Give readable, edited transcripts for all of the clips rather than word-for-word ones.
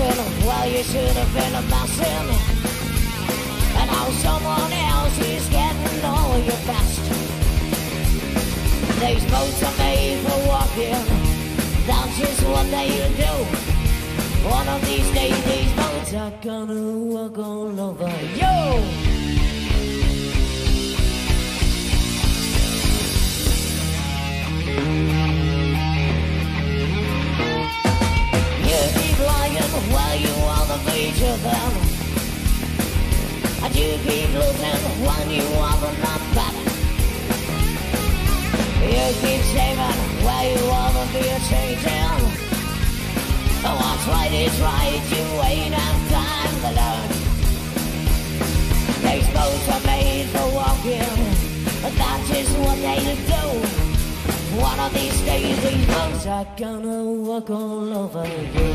flying while you should have been a mousing. And now someone else is getting all your best. These boats are made for walking, that's just what they do. One of these days these boats are gonna walk all over you. You keep lying while you are the feature then, and you keep losing when you are the not bad. You keep saving while you are the fear changing. What's right is right, you ain't have time to learn. These boats are made for walking, that's just what they do. One of these days these boats are gonna walk all over you.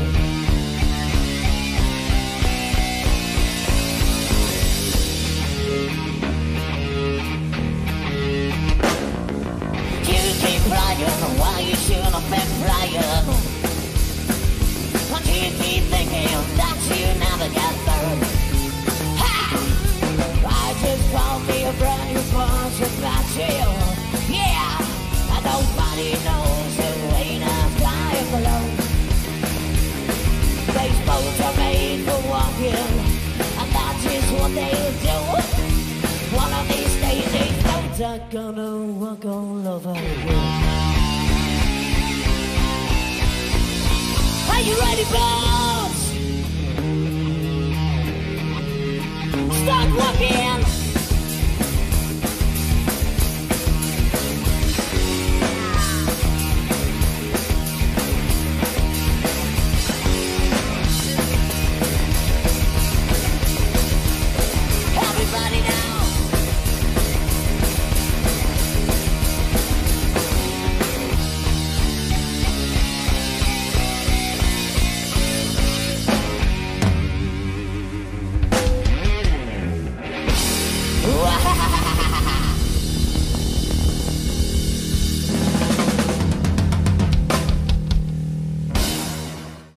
You keep flying while you should have been flying. And you keep thinking that you never get burned. Ha! I just found me a brand new bunch of battery. Yeah! Nobody knows who ain't a flying below. These boats are made for walking, and that's just what they'll do. One of these days these boats are gonna walk all over you. Are you ready, boats? Start walking!